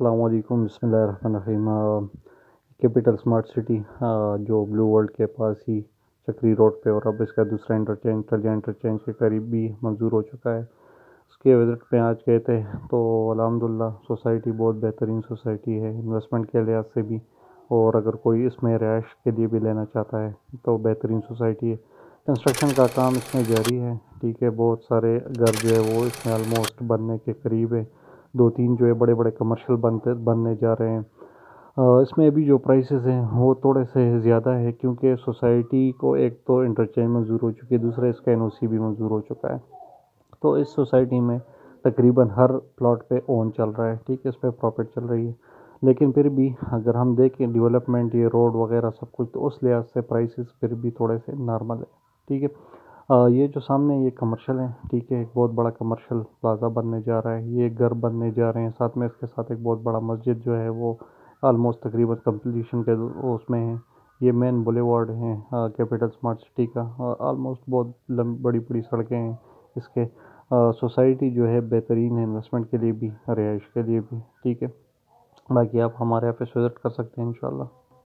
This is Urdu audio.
السلام علیکم، بسم اللہ الرحمن الرحیم۔ کیپٹل اسمارٹ سٹی جو بلو ورلڈ کے پاس ہی چکری روڈ پہ، اور اب اس کا دوسرا انٹرچینج کے قریب بھی منظور ہو چکا ہے۔ اس کے وزٹ پہ آج گئے تھے تو الحمدللہ سوسائٹی بہت بہترین سوسائٹی ہے انویسٹمنٹ کے لحاظ سے بھی، اور اگر کوئی اس میں رہائش کے لیے بھی لینا چاہتا ہے تو بہترین سوسائٹی ہے۔ کنسٹرکشن کا کام اس میں جاری ہے، ٹھیک ہے۔ بہت سارے گھر جو ہے وہ اس میں آلموسٹ بننے کے قریب ہے، 2-3 جو ہے بڑے بڑے کمرشل بننے جا رہے ہیں۔ اس میں ابھی جو پرائسز ہیں وہ تھوڑے سے زیادہ ہے، کیونکہ سوسائٹی کو ایک تو انٹرچینج منظور ہو چکی ہے، دوسرا اس کا این او سی بھی منظور ہو چکا ہے۔ تو اس سوسائٹی میں تقریباً ہر پلاٹ پہ اون چل رہا ہے، ٹھیک ہے، اس پہ پراپرٹ چل رہی ہے۔ لیکن پھر بھی اگر ہم دیکھیں ڈیولپمنٹ، یہ روڈ وغیرہ سب کچھ، تو اس لحاظ سے پرائسز پھر بھی تھوڑے سے نارمل ہے، ٹھیک ہے۔ یہ جو سامنے یہ کمرشل ہے، ٹھیک ہے، ایک بہت بڑا کمرشل پلازا بننے جا رہا ہے، یہ گھر بننے جا رہے ہیں، ساتھ میں اس کے ساتھ ایک بہت بڑا مسجد جو ہے وہ آلموسٹ تقریباً کمپلیشن کے اس میں ہے۔ یہ مین بولے وارڈ ہیں کیپٹل اسمارٹ سٹی کا، آلموسٹ بہت بڑی بڑی سڑکیں ہیں اس کے۔ سوسائٹی جو ہے بہترین ہے انویسٹمنٹ کے لیے بھی، رہائش کے لیے بھی، ٹھیک ہے۔ باقی آپ ہمارے آفس وزٹ کر سکتے ہیں انشاءاللہ۔